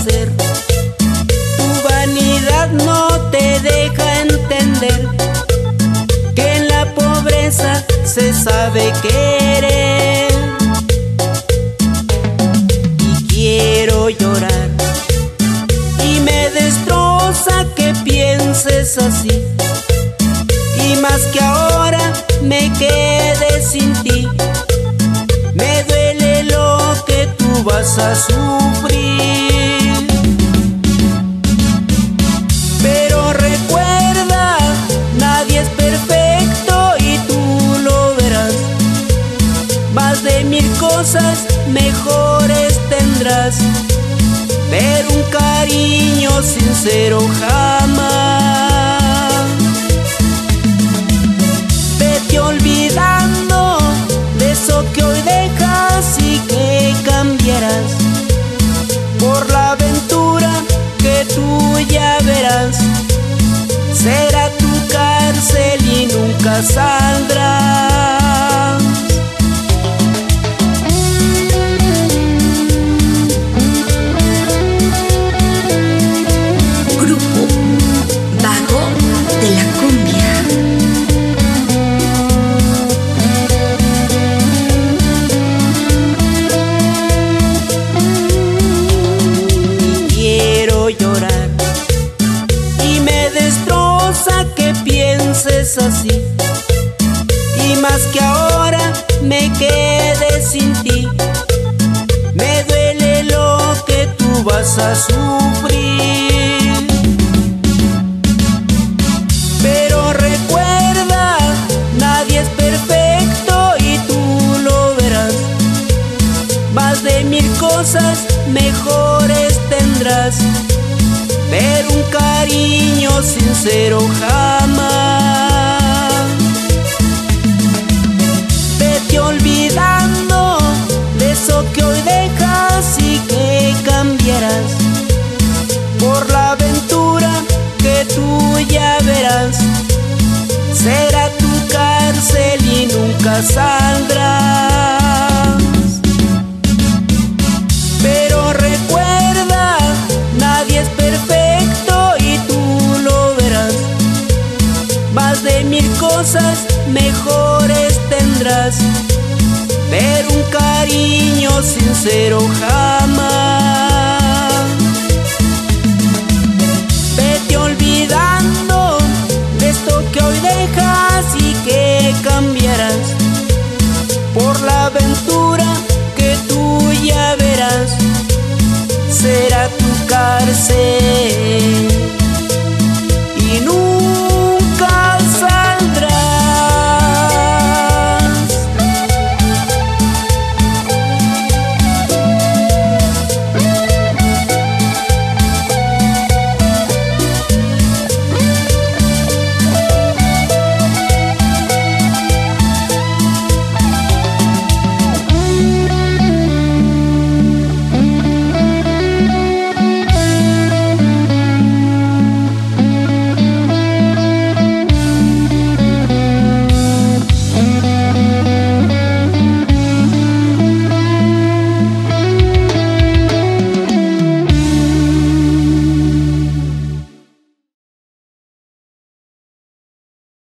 hacer. Tu vanidad no te deja entender que en la pobreza se sabe querer. Y quiero llorar y me destroza que pienses así, y más que ahora me quede sin ti. Me duele lo que tú vas a sufrir, pero recuerda, nadie es perfecto y tú lo verás. Más de 1000 cosas mejores tendrás, pero un cariño sincero jamás. Vete olvidando de eso que hoy dejas y que cambiarás por la aventura que tú ya verás. Será tu cárcel y nunca saldrás. Grupo Vago de la Cumbia. Quiero llorar y me destroza que pienses así, y más que ahora me quede sin ti. Me duele lo que tú vas a sufrir, pero recuerda, nadie es perfecto y tú lo verás. Más de 1000 cosas mejores tendrás, pero un cariño sincero jamás. Vete olvidando de eso que hoy dejas y que cambiarás por la aventura que tú ya verás. Será tu cárcel y nunca saldrás. Pero recuerda, nadie es perfecto y tú lo verás. Más de 1000 cosas mejores tendrás, pero un cariño sincero jamás. Vete olvidando de esto que hoy dejas y que cambiarás por la aventura que tú ya verás. Será tu cárcel